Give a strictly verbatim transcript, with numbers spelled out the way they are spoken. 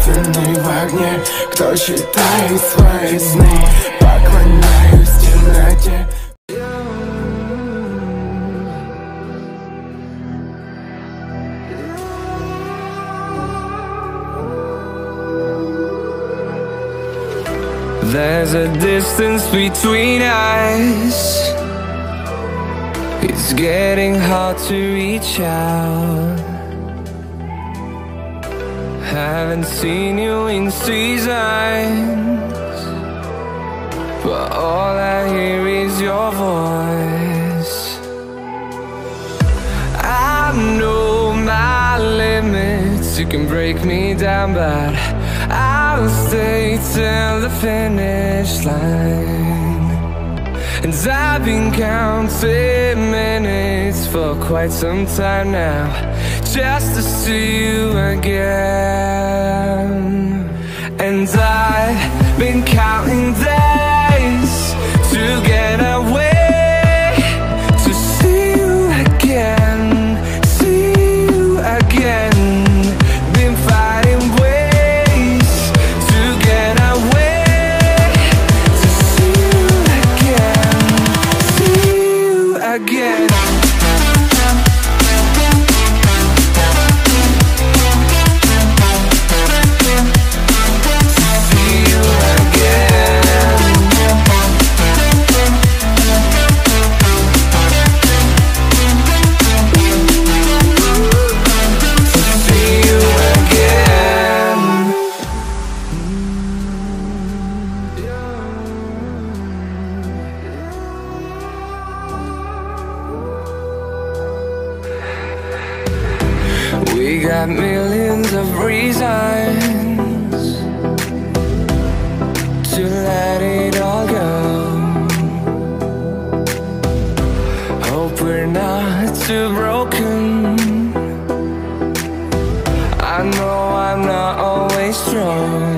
единственный в огне, кто считает свои сны. Поклоняюсь темноте. There's a distance between us. It's getting hard to reach out. Haven't seen you in seasons, but all I hear is your voice. I know my limits, you can break me down, but I'll stay till the finish line. And I've been counting minutes for quite some time now, just to see you again. And I've been counting days to get away, to see you again, see you again. Been fighting ways to get away, to see you again, see you again. We got millions of reasons to let it all go. Hope we're not too broken. I know I'm not always strong.